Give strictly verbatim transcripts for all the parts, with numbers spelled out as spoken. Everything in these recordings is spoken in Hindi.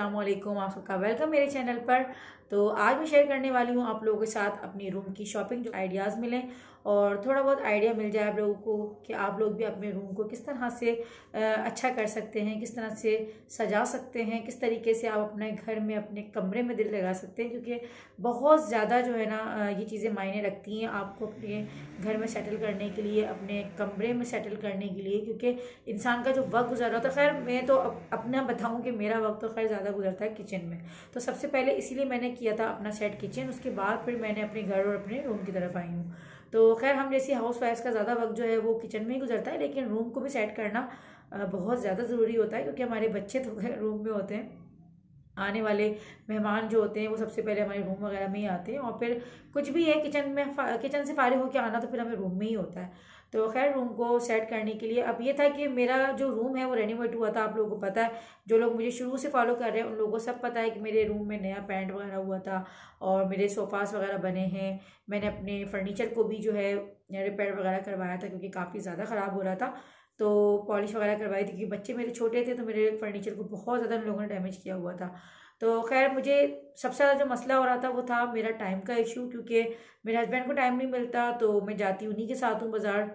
अस्सलाम वालेकुम, आप सबका वेलकम मेरे चैनल पर। तो आज मैं शेयर करने वाली हूँ आप लोगों के साथ अपनी रूम की शॉपिंग, जो आइडियाज़ मिलें और थोड़ा बहुत आइडिया मिल जाए आप लोगों को कि आप लोग भी अपने रूम को किस तरह से अच्छा कर सकते हैं, किस तरह से सजा सकते हैं, किस तरीके से आप अपने घर में अपने कमरे में दिल लगा सकते हैं। क्योंकि बहुत ज़्यादा जो है ना ये चीज़ें मायने रखती हैं आपको अपने घर में सेटल करने के लिए, अपने कमरे में सेटल करने के लिए। क्योंकि इंसान का जो वक्त गुजर रहा था, खैर मैं तो अपना बताऊं कि मेरा वक्त तो खैर ज़्यादा गुजरता है किचन में। तो सबसे पहले इसीलिए मैंने किया था अपना सेट किचन, उसके बाद फिर मैंने अपने घर और अपने रूम की तरफ आई हूँ। तो खैर हम जैसी हाउस वाइफ्स का ज़्यादा वक्त जो है वो किचन में ही गुजरता है, लेकिन रूम को भी सेट करना बहुत ज़्यादा ज़रूरी होता है। क्योंकि हमारे बच्चे तो रूम में होते हैं, आने वाले मेहमान जो होते हैं वो सबसे पहले हमारे रूम वगैरह में ही आते हैं, और फिर कुछ भी है किचन में, किचन से फारिग होकर आना तो फिर हमें रूम में ही होता है। तो खैर रूम को सेट करने के लिए अब ये था कि मेरा जो रूम है वो रेनोवेट हुआ था। आप लोगों को पता है, जो लोग मुझे शुरू से फॉलो कर रहे हैं उन लोगों को सब पता है कि मेरे रूम में नया पेंट वगैरह हुआ था और मेरे सोफ़ास वगैरह बने हैं। मैंने अपने फर्नीचर को भी जो है रिपेयर वगैरह करवाया था, क्योंकि काफ़ी ज़्यादा ख़राब हो रहा था। तो पॉलिश वगैरह करवाई थी, क्योंकि बच्चे मेरे छोटे थे तो मेरे फर्नीचर को बहुत ज़्यादा उन लोगों ने डैमेज किया हुआ था। तो खैर मुझे सबसे ज़्यादा जो मसला हो रहा था वो था मेरा टाइम का इशू, क्योंकि मेरे हस्बैंड को टाइम नहीं मिलता। तो मैं जाती उन्हीं के साथ हूँ बाज़ार,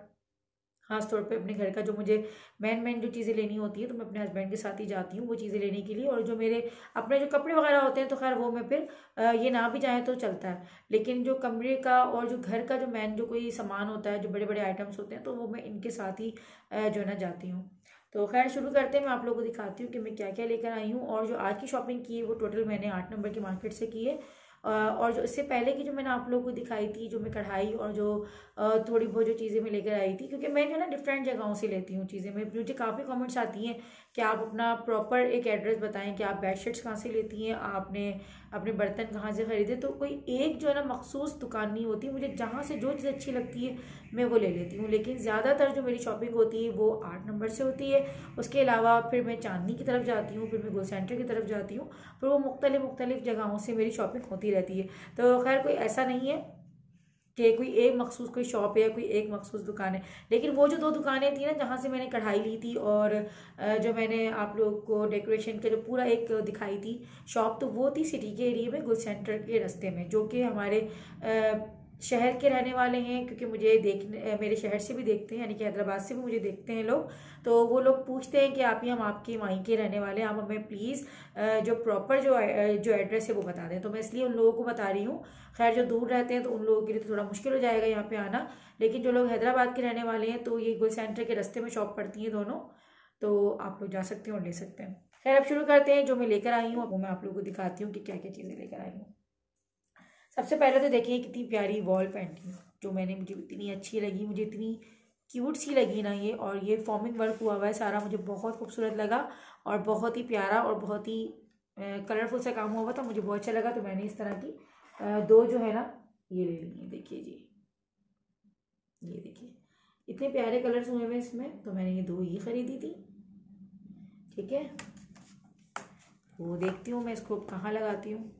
खास तौर पे अपने घर का जो मुझे मेन मेन जो चीज़ें लेनी होती है तो मैं अपने हस्बैंड के साथ ही जाती हूँ वो चीज़ें लेने के लिए। और जो मेरे अपने जो कपड़े वगैरह होते हैं तो खैर वो मैं फिर ये ना भी जाए तो चलता है, लेकिन जो कमरे का और जो घर का जो मेन जो कोई सामान होता है, जो बड़े बड़े आइटम्स होते हैं, तो वो मैं इनके साथ ही जो है ना जाती हूँ। तो खैर शुरू करते हैं, मैं आप लोगों को दिखाती हूँ कि मैं क्या क्या लेकर आई हूँ। और जो आज की शॉपिंग की है वो टोटल मैंने आठ नंबर की मार्केट से की है। और जो इससे पहले की जो मैंने आप लोगों को दिखाई थी, जो मैं कढ़ाई और जो थोड़ी बहुत जो चीज़ें मैं लेकर आई थी, क्योंकि मैं जो है ना डिफरेंट जगहों से लेती हूँ चीज़ें। मैं मुझे काफ़ी कमेंट्स आती हैं कि आप अपना प्रॉपर एक एड्रेस बताएं कि आप बेडशीट्स कहाँ से लेती हैं, आपने अपने बर्तन कहाँ से ख़रीदे। तो कोई एक जो है ना मखसूस दुकान नहीं होती, मुझे जहाँ से जो चीज़ अच्छी लगती है मैं वो ले लेती हूँ। लेकिन ज़्यादातर जो मेरी शॉपिंग होती है वो आठ नंबर से होती है। उसके अलावा फिर मैं चांदनी की तरफ जाती हूँ, फिर मैं गोल सेंटर की तरफ जाती हूँ, फिर वो मुख्तलिफ मुख्तलिफ जगहों से मेरी शॉपिंग होती रहती है। तो खैर कोई ऐसा नहीं है कि कोई एक मखसूस कोई शॉप है या कोई एक मखसूस दुकान है। लेकिन वो जो दो दुकानें थी ना जहाँ से मैंने कढ़ाई ली थी और जो मैंने आप लोगों को डेकोरेशन का जो पूरा एक दिखाई थी शॉप, तो वो थी सिटी के एरिया में, गुल सेंटर के रास्ते में, जो कि हमारे शहर के रहने वाले हैं। क्योंकि मुझे देखने मेरे शहर से भी देखते हैं, यानी कि हैदराबाद से भी मुझे देखते हैं लोग। तो वो लोग पूछते हैं कि आप ही हम आपके वहीं के रहने वाले हैं, आप हमें प्लीज़ जो प्रॉपर जो जो एड्रेस है वो बता दें। तो मैं इसलिए उन लोगों को बता रही हूँ। खैर जो दूर रहते हैं तो उन लोगों के लिए तो थोड़ा मुश्किल हो जाएगा यहाँ पे आना, लेकिन जो लोग हैदराबाद के रहने वाले हैं तो ये गुल सेंटर के रास्ते में शॉप पड़ती हैं दोनों, तो आप लोग जा सकते हैं और ले सकते हैं। खैर अब शुरू करते हैं। जो मैं लेकर आई हूँ वो मैं आप लोगों को दिखाती हूँ कि क्या क्या चीज़ें लेकर आई हूँ। सबसे पहले तो देखिए कितनी प्यारी वॉल पेंटिंग जो मैंने, मुझे इतनी अच्छी लगी, मुझे इतनी क्यूट सी लगी ना ये। और ये फॉर्मिंग वर्क हुआ हुआ है सारा, मुझे बहुत खूबसूरत लगा और बहुत ही प्यारा और बहुत ही कलरफुल सा काम हुआ हुआ था, मुझे बहुत अच्छा लगा। तो मैंने इस तरह की दो जो है ना ये ले ली है। देखिए जी, ये देखिए इतने प्यारे कलर्स हुए हुए इसमें, तो मैंने ये दो ही खरीदी थी। ठीक है, वो देखती हूँ मैं इसको कहाँ लगाती हूँ।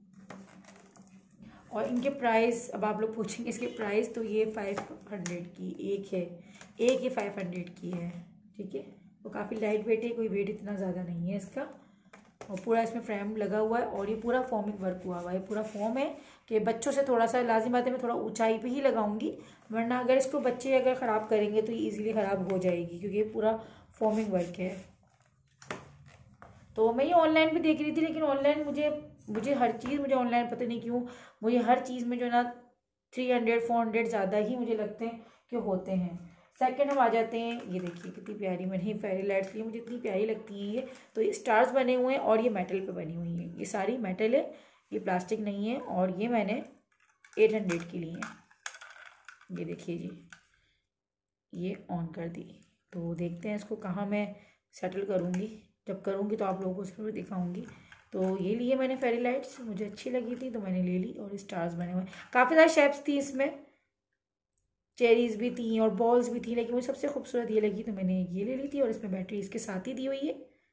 और इनके प्राइस, अब आप लोग पूछेंगे इसके प्राइस, तो ये फाइव हंड्रेड की एक है, एक ये फाइव हंड्रेड की है। ठीक है, वो काफ़ी लाइट वेट है, कोई वेट इतना ज़्यादा नहीं है इसका। और पूरा इसमें फ्रेम लगा हुआ है और ये पूरा फॉर्मिंग वर्क हुआ हुआ है। पूरा फॉर्म है कि बच्चों से थोड़ा सा लाजिम बात है, मैं थोड़ा ऊंचाई पे ही लगाऊंगी, वरना अगर इसको बच्चे अगर ख़राब करेंगे तो ये ईजिली ख़राब हो जाएगी, क्योंकि ये पूरा फॉर्मिंग वर्क है। तो मैं ये ऑनलाइन भी देख रही थी, लेकिन ऑनलाइन मुझे मुझे हर चीज़ मुझे ऑनलाइन पता नहीं क्यों मुझे हर चीज़ में जो ना थ्री हंड्रेड फोर हंड्रेड ज़्यादा ही मुझे लगते हैं कि होते हैं। सेकंड हम आ जाते हैं, ये देखिए कितनी प्यारी मैंने फेरी लाइट्स ली, मुझे इतनी प्यारी लगती हैं ये। तो ये स्टार्स बने हुए हैं और ये मेटल पे बनी हुई हैं, ये सारी मेटल है, ये प्लास्टिक नहीं है। और ये मैंने एट हंड्रेड की ली है। ये देखिए जी, ये ऑन कर दी। तो देखते हैं इसको कहाँ मैं सेटल करूँगी, जब करूँगी तो आप लोगों को उसमें भी दिखाऊँगी। तो ये लिए मैंने फेरी लाइट्स, मुझे अच्छी लगी थी तो मैंने ले ली। और स्टार्स बने हुए, काफ़ी सारी शेप्स थी इसमें, चेरीज भी थी और बॉल्स भी थी, लेकिन मुझे सबसे खूबसूरत ये लगी तो मैंने ये ले ली थी। और इसमें बैटरी इसके साथ ही दी हुई है।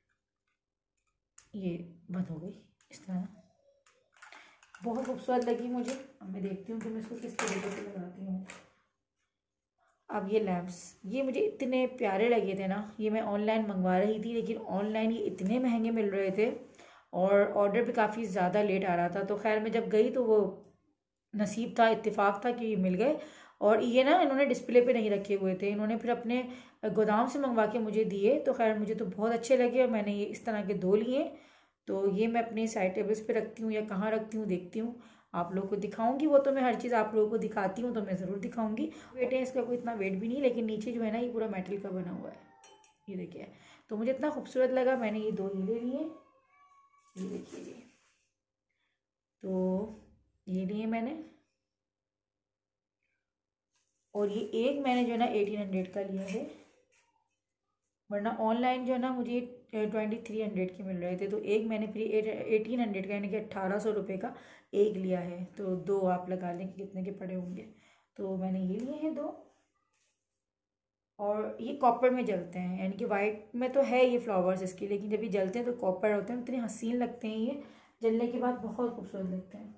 ये बंद हो गई इस तरह, बहुत खूबसूरत लगी मुझे। अब मैं देखती हूँ कि मैं इसको किस तरीके से लगाती हूँ। अब ये लैम्प्स, ये मुझे इतने प्यारे लगे थे ना, ये मैं ऑनलाइन मंगवा रही थी, लेकिन ऑनलाइन ये इतने महंगे मिल रहे थे और ऑर्डर भी काफ़ी ज़्यादा लेट आ रहा था। तो खैर मैं जब गई तो वो नसीब था, इत्तेफाक था कि ये मिल गए। और ये ना इन्होंने डिस्प्ले पे नहीं रखे हुए थे, इन्होंने फिर अपने गोदाम से मंगवा के मुझे दिए। तो खैर मुझे तो बहुत अच्छे लगे और मैंने ये इस तरह के दो लिए। तो ये मैं अपने साइड टेबल्स पे रखती हूँ या कहाँ रखती हूँ देखती हूँ, आप लोगों को दिखाऊंगी। वो तो मैं हर चीज़ आप लोगों को दिखाती हूँ, तो मैं ज़रूर दिखाऊंगी। वेट है इसका कोई इतना वेट भी नहीं, लेकिन नीचे जो है ना ये पूरा मेटल का बना हुआ है, ये देखिए। तो मुझे इतना खूबसूरत लगा, मैंने ये दो ये ले लिए, ये देखिए ये। तो ये लिए मैंने, और ये एक मैंने जो है ना एटीन हंड्रेड का लिया है, वरना ऑनलाइन जो है ना मुझे ट्वेंटी थ्री हंड्रेड के मिल रहे थे। तो एक मैंने फिर एट एटीन हंड्रेड का यानी कि अट्ठारह सौ रुपये का एक लिया है। तो दो आप लगा लें कि कितने के पड़े होंगे। तो मैंने ये लिए हैं दो, और ये कॉपर में जलते हैं, यानी कि वाइट में तो है ये फ्लावर्स इसकी, लेकिन जब ये जलते हैं तो कॉपर होते हैं। इतने हसीन लगते हैं ये, जलने के बाद बहुत खूबसूरत लगते हैं।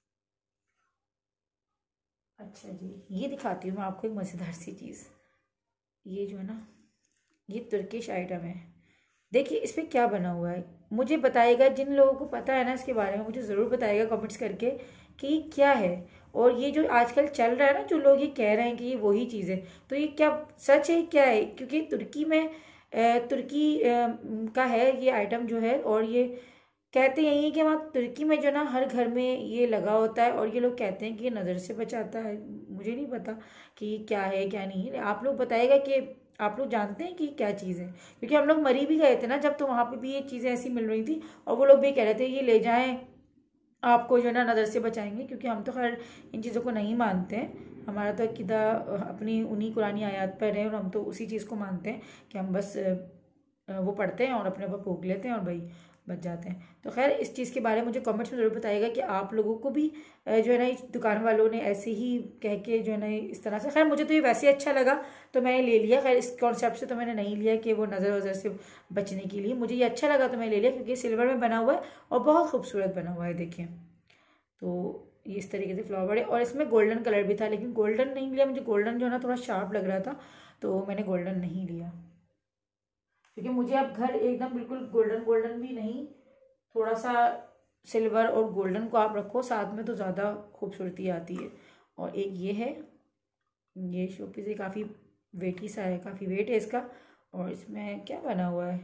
अच्छा जी, ये दिखाती हूँ मैं आपको एक मज़ेदार सी चीज़। ये जो है ना ये तुर्किश आइटम है, देखिए इस पर क्या बना हुआ है। मुझे बताइएगा, जिन लोगों को पता है ना इसके बारे में, मुझे ज़रूर बताइएगा कमेंट्स करके कि ये क्या है। और ये जो आजकल चल रहा है ना, जो लोग ये कह रहे हैं कि ये वही चीज़ है, तो ये क्या सच है क्या है? क्योंकि तुर्की में अ, तुर्की अ, का है ये आइटम जो है, और ये कहते यही है कि वहाँ तुर्की में जो ना हर घर में ये लगा होता है, और ये लोग कहते हैं कि ये नज़र से बचाता है। मुझे नहीं पता कि क्या है क्या नहीं है, आप लोग बताइएगा कि आप लोग जानते हैं कि क्या चीज़ है। क्योंकि हम लोग मरी भी गए थे ना जब, तो वहाँ पे भी ये चीज़ें ऐसी मिल रही थी, और वो लोग भी कह रहे थे ये ले जाएं, आपको जो है ना नज़र से बचाएंगे। क्योंकि हम तो खैर इन चीज़ों को नहीं मानते हैं, हमारा तो अकीदा अपनी उन्हीं कुरानी आयात पर है, और हम तो उसी चीज़ को मानते हैं कि हम बस वो पढ़ते हैं और अपने ऊपर फूंक लेते हैं और भाई बच जाते हैं। तो खैर इस चीज़ के बारे में मुझे कमेंट्स में ज़रूर बताइएगा कि आप लोगों को भी जो है ना इस दुकान वालों ने ऐसे ही कह के जो है ना इस तरह से। खैर मुझे तो ये वैसे अच्छा लगा तो मैंने ले लिया। खैर इस कॉन्सेप्ट से तो मैंने नहीं लिया कि वो नज़र वज़र से बचने के लिए, मुझे ये अच्छा लगा तो मैंने ले लिया, क्योंकि सिल्वर में बना हुआ है और बहुत खूबसूरत बना हुआ है, देखिए। तो ये इस तरीके से फ्लावर है, और इसमें गोल्डन कलर भी था, लेकिन गोल्डन नहीं लिया, मुझे गोल्डन जो है ना थोड़ा शार्प लग रहा था, तो मैंने गोल्डन नहीं लिया। क्योंकि मुझे अब घर एकदम बिल्कुल गोल्डन गोल्डन भी नहीं, थोड़ा सा सिल्वर और गोल्डन को आप रखो साथ में तो ज़्यादा खूबसूरती आती है। और एक ये है, ये शोपीस है, काफ़ी वेटी सा है, काफ़ी वेट है इसका। और इसमें क्या बना हुआ है,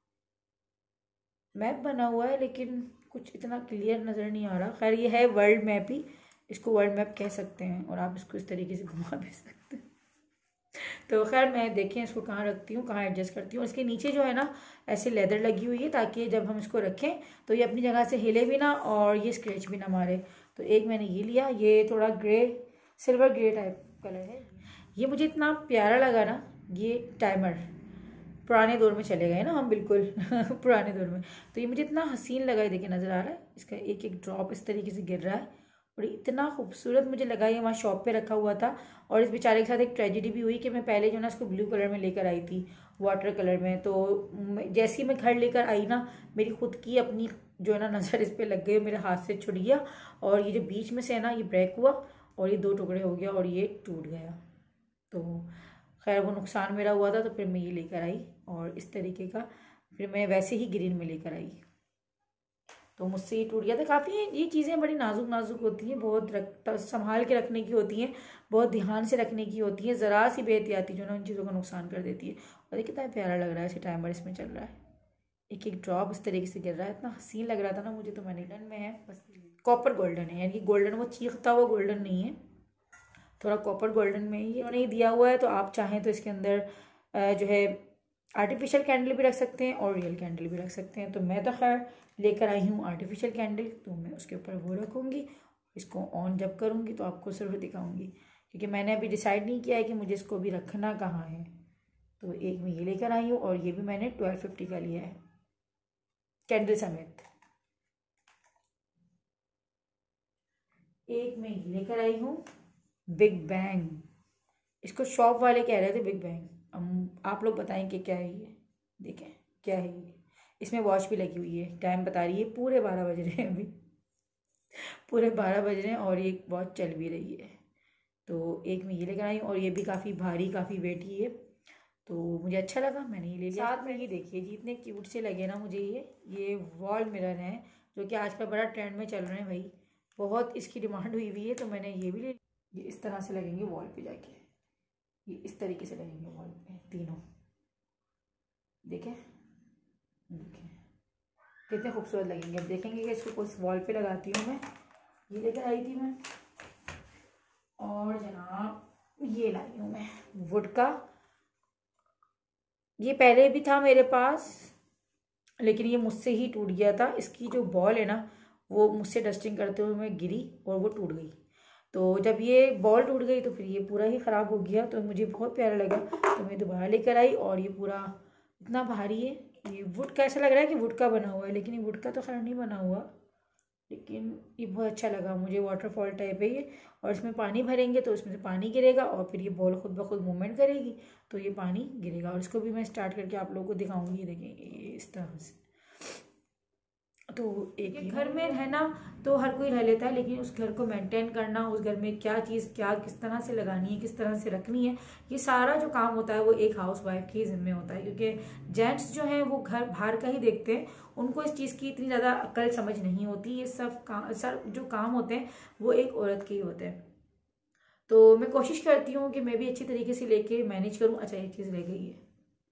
मैप बना हुआ है, लेकिन कुछ इतना क्लियर नज़र नहीं आ रहा। खैर ये है वर्ल्ड मैप ही, इसको वर्ल्ड मैप कह सकते हैं, और आप इसको इस तरीके से घुमा भी सकते हैं। तो खैर मैं देखें इसको कहाँ रखती हूँ, कहाँ एडजस्ट करती हूँ। इसके नीचे जो है ना ऐसे लेदर लगी हुई है, ताकि जब हम इसको रखें तो ये अपनी जगह से हिले भी ना और ये स्क्रैच भी ना मारे। तो एक मैंने ये लिया, ये थोड़ा grey silver grey type colour है। ये मुझे इतना प्यारा लगा ना, ये टाइमर पुराने दौर में चले गए ना हम, बिल्कुल पुराने दौर में। तो ये मुझे इतना हसीन लगा, ये देखिए नज़र आ रहा है, इसका एक एक ड्रॉप इस तरीके से गिर रहा है, और इतना खूबसूरत मुझे लगा। ये वहाँ शॉप पे रखा हुआ था, और इस बेचारे के साथ एक ट्रेजेडी भी हुई कि मैं पहले जो ना इसको ब्लू कलर में लेकर आई थी, वाटर कलर में। तो जैसे ही मैं घर लेकर आई ना, मेरी खुद की अपनी जो है ना नज़र इस पर लग गई, मेरे हाथ से छुट गया, और ये जो बीच में से है ना ये ब्रेक हुआ, और ये दो टुकड़े हो गया, और ये टूट गया। तो खैर वो नुकसान मेरा हुआ था, तो फिर मैं ये लेकर आई, और इस तरीके का फिर मैं वैसे ही ग्रीन में लेकर आई, तो मुझसे ये टूट गया था। काफ़ी ये चीज़ें बड़ी नाजुक नाजुक होती हैं, बहुत रख संभाल के रखने की होती हैं, बहुत ध्यान से रखने की होती है। ज़रा सी बेहतियाती जो ना उन चीज़ों का नुकसान कर देती है। और देखिए कितना प्यारा लग रहा है, ऐसे टाइमर इसमें चल रहा है, एक एक ड्रॉप इस तरीके से गिर रहा है, इतना हसीन लग रहा था ना मुझे। तो मैंने गोल्डन में है, बस कॉपर गोल्डन है, यानी कि गोल्डन वो चीखता हुआ गोल्डन नहीं है, थोड़ा कॉपर गोल्डन में ही उन्होंने ही दिया हुआ है। तो आप चाहें तो इसके अंदर जो है आर्टिफिशियल कैंडल भी रख सकते हैं और रियल कैंडल भी रख सकते हैं। तो मैं तो खैर लेकर आई हूँ आर्टिफिशियल कैंडल, तो मैं उसके ऊपर वो रखूँगी। इसको ऑन जब करूँगी तो आपको ज़रूर दिखाऊँगी, क्योंकि मैंने अभी डिसाइड नहीं किया है कि मुझे इसको भी रखना कहाँ है। तो एक मैं ये लेकर आई हूँ, और ये भी मैंने ट्वेल्व फिफ्टी का लिया है कैंडल समेत। एक मैं ये लेकर आई हूँ बिग बैंग, इसको शॉप वाले कह रहे थे बिग बैंग, अब आप लोग बताएं कि क्या है ये। देखें क्या है ये, इसमें वॉच भी लगी हुई है, टाइम बता रही है, पूरे बारह बज रहे हैं अभी, पूरे बारह बज रहे हैं, और ये वॉच चल भी रही है। तो एक मैं ये लेकर आई हूँ, और ये भी काफ़ी भारी काफ़ी वेटी है। तो मुझे अच्छा लगा, मैंने ये ले लिया। साथ में ये देखिए जी, इतने क्यूट से लगे ना मुझे ये ये वॉल मिरर हैं जो कि आजकल बड़ा ट्रेंड में चल रहे हैं भाई, बहुत इसकी डिमांड हुई हुई है, तो मैंने ये भी ले। ये इस तरह से लगेंगे वॉल पे जाके, ये इस तरीके से लगेंगे वॉल पे तीनों, देखें देखें कितने खूबसूरत लगेंगे। अब देखेंगे कि इसको कुछ वॉल पे लगाती हूँ मैं। ये लेकर आई थी मैं, और जनाब ये लाई हूँ मैं वुड का। ये पहले भी था मेरे पास, लेकिन ये मुझसे ही टूट गया था। इसकी जो बॉल है ना, वो मुझसे डस्टिंग करते हुए मैं गिरी और वो टूट गई। तो जब ये बॉल टूट गई तो फिर ये पूरा ही ख़राब हो गया। तो मुझे बहुत प्यारा लगा, तो मैं दोबारा लेकर आई। और ये पूरा इतना भारी है, ये वुड का ऐसा लग रहा है कि वुड का बना हुआ है, लेकिन ये वुड का तो खैर नहीं बना हुआ, लेकिन ये बहुत अच्छा लगा मुझे। वाटरफॉल टाइप है ये, और इसमें पानी भरेंगे तो इसमें से पानी गिरेगा और फिर ये बॉल खुद ब खुद मूवमेंट करेगी तो ये पानी गिरेगा। और इसको भी मैं स्टार्ट करके आप लोगों को दिखाऊंगी। ये देखेंगे ये इस तरह से। तो एक घर में रहना तो हर कोई रह लेता है, लेकिन उस घर को मेंटेन करना, उस घर में क्या चीज़ क्या किस तरह से लगानी है, किस तरह से रखनी है, ये सारा जो काम होता है वो एक हाउस वाइफ के ही जिम्मे होता है। क्योंकि जेंट्स जो हैं वो घर बाहर का ही देखते हैं, उनको इस चीज़ की इतनी ज़्यादा अक्ल समझ नहीं होती। ये सब काम सब जो काम होते हैं वो एक औरत के ही होते हैं। तो मैं कोशिश करती हूँ कि मैं भी अच्छी तरीके से लेके मैनेज करूँ। अच्छा ये चीज़ रह गई है,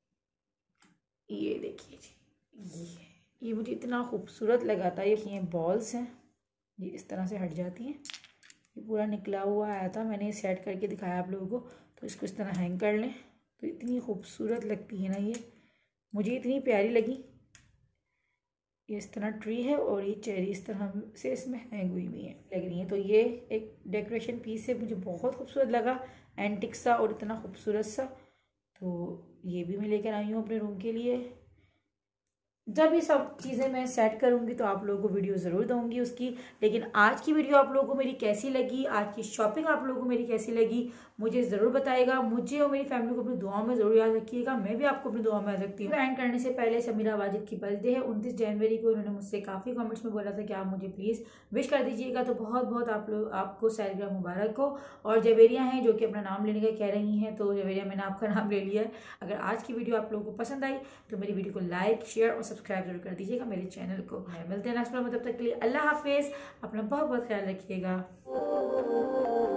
ये देखिए जी, ये ये मुझे इतना खूबसूरत लगा था। ये ये बॉल्स हैं, ये इस तरह से हट जाती हैं। ये पूरा निकला हुआ आया था, मैंने ये सेट करके दिखाया आप लोगों को। तो इसको इस तरह हैंग कर लें तो इतनी खूबसूरत लगती है ना, ये मुझे इतनी प्यारी लगी। ये इस तरह ट्री है और ये चेरी इस तरह से इसमें हैंग हुई हुई है लग रही है। तो ये एक डेकोरेशन पीस है, मुझे बहुत खूबसूरत लगा, एंटिक सा और इतना खूबसूरत सा। तो ये भी मैं लेकर आई हूँ अपने रूम के लिए। जब ये सब चीज़ें मैं सेट करूँगी तो आप लोगों को वीडियो ज़रूर दूँगी उसकी। लेकिन आज की वीडियो आप लोगों को मेरी कैसी लगी, आज की शॉपिंग आप लोगों को मेरी कैसी लगी, मुझे ज़रूर बताइएगा। मुझे और मेरी फैमिली को अपनी दुआओं में ज़रूर याद रखिएगा, मैं भी आपको अपनी दुआओं में याद रखती हूँ। एंड करने से पहले समीरा वाजिद की बर्थडे है उनतीस जनवरी को। इन्होंने मुझसे काफ़ी कमेंट्स में बोला था कि आप मुझे प्लीज़ विश कर दीजिएगा, तो बहुत बहुत आप लोग आपको सालगिरह मुबारक हो। और जवेरिया हैं जो कि अपना नाम लेने का कह रही हैं, तो जवेरिया मैंने आपका नाम ले लिया है। अगर आज की वीडियो आप लोगों को पसंद आई तो मेरी वीडियो को लाइक शेयर और सब्सक्राइब जरूर कर दीजिएगा मेरे चैनल को। मिलते हैं नेक्स्ट वीडियो में, तब तक के लिए अल्लाह हाफिज़, अपना बहुत बहुत ख्याल रखिएगा।